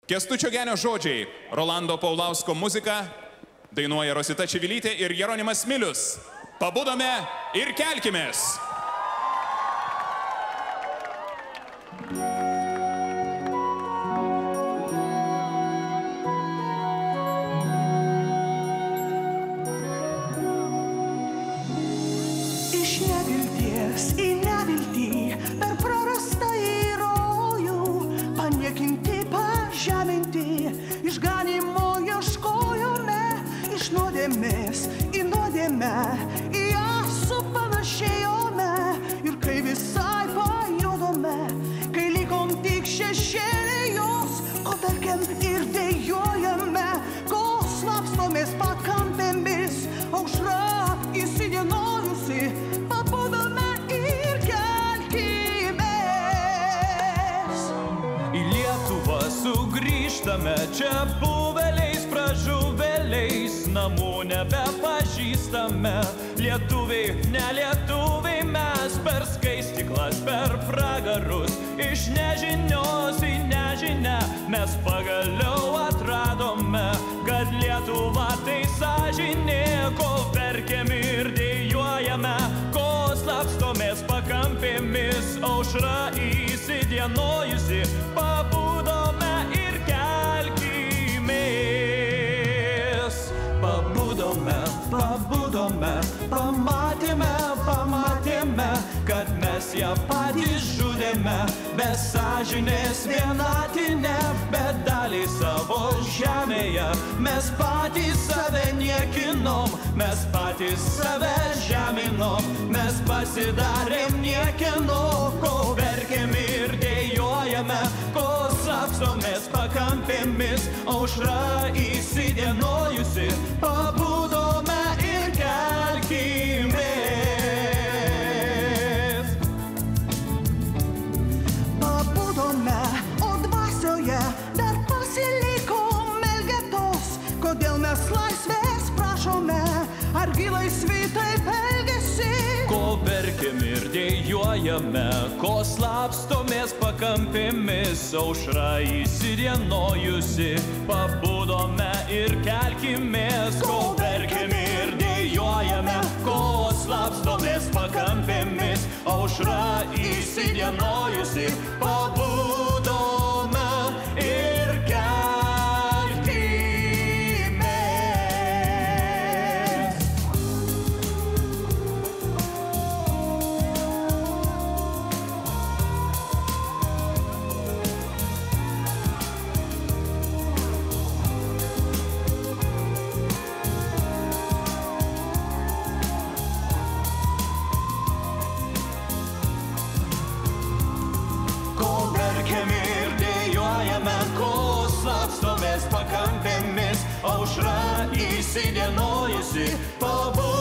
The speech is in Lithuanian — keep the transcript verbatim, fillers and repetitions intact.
Kęstučio Genio žodžiai, Rolando Paulausko muzika, dainuoja Rosita Čivilytė ir Jeronimas Milius. Pabudome ir kelkimės. Iš nevilties į neviltį, per prarastą į rojų, paniekinti, pažeminti, išganimo ieškojome, iš nuodėmės į nuodėmę, į ją supanašėjome, ir kai visai pajudome, kai likom tik šešėliai jos, ko verkiam ir dejuojame, ko slapstomės pakampėmis, aušra įsidienojusi, pabudome ir kelkimės. Į Lietuvą sugrįžtame, čia buveliais, pražuveliais, namų nebepažįstame. Lietuviai, ne lietuviai mes, per skaistiklas, per pragarus, iš nežinios į nežinę, mes pagaliau atradome, kad Lietuva tai sąžinė, ko verkiam ir dejuojame, ko slapstomės pakampėmis, aušra įsidienojusi, pabudome ir kelkimės. Pabudome, pabudome, pamatėme, pamatėme, kad mes ją patys žudėme, be sąžinės vienatinė, bet dalį savo žemėje. Mes patys save niekinom, mes patys save žeminom, mes pasidarėm niekino, ko verkiam ir dejuojame, ko slapstomės pakampėmis, aušra įsidienojusi, pabudome ir kelkimės. Pabudome, o dvasioje dar pasilikom elgetos, kodėl mes laisvės prašome, argi laisvi taip elgesi? Ko verkiam ir dejuojame, ko slapstomės pakampėmis, aušra įsidienojusi, pabudome ir kelkimės. Ko verkiam ir dejuojame, ko slapstomės pakampėmis, aušra įsidienojusi, pabudome ir kelkimės. Verkiam ir dejuojame, ko slapstomės pakampėmis, aušra įsidienojusi, pabudome.